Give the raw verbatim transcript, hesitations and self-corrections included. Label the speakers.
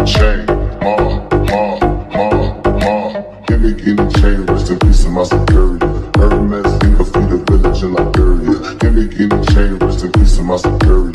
Speaker 1: chain, ma, ma, ma, ma. Give me guinea chain, rest in peace of my superior. Hermes, SINGGA, feed a village in Liberia. Give me guinea chain, rest in peace of my superior.